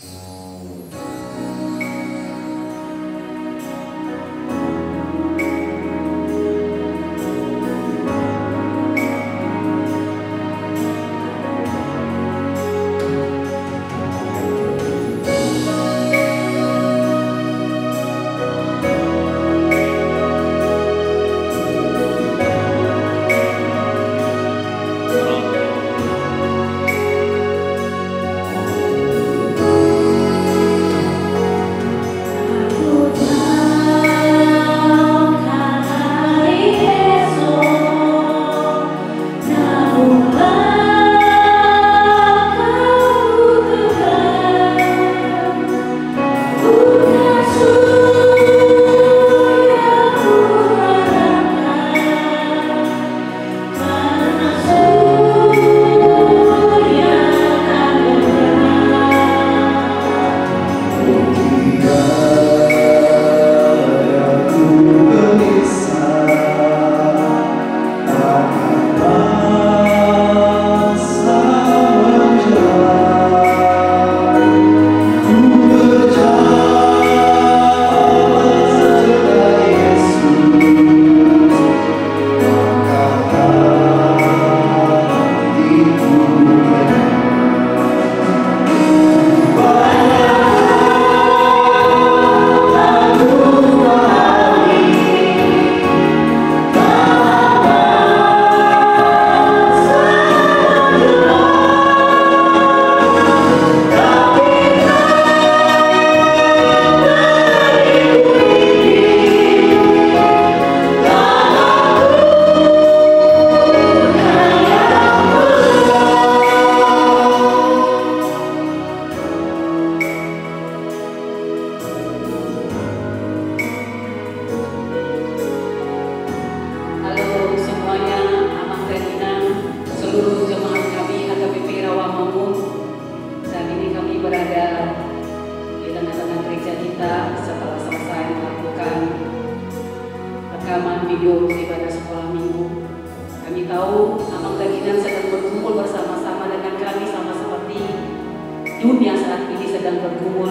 rekaman video ibadah sekolah minggu. Kami tahu Amang Daginan sedang berkumpul bersama-sama dengan kami, sama seperti dunia saat ini sedang berkumpul.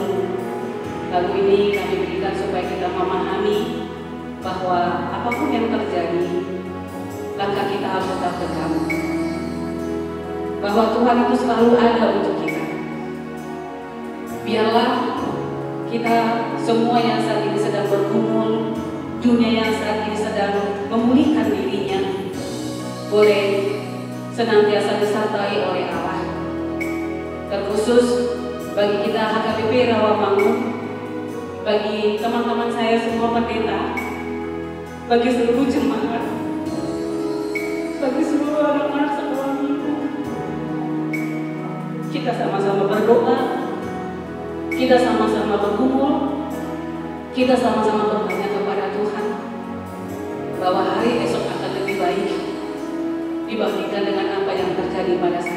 Lagu ini kami berikan supaya kita memahami bahwa apapun yang terjadi, langkah kita harus tetap tegak. Bahwa Tuhan itu selalu ada untuk kita. Biarlah kita semua yang saat ini sedang berkumpul, dunia yang saat ini sedang memulihkan dirinya, boleh senantiasa disertai oleh Allah. Terkhusus bagi kita HKBP Rawamangun, bagi teman-teman saya semua pendeta, bagi seluruh jemaat, bagi seluruh anak-anak sekolah minggu, kita sama-sama berdoa, kita sama-sama berkumpul, kita sama-sama bertanya kepada Tuhan bahwa hari esok akan lebih baik dibandingkan dengan apa yang terjadi pada saat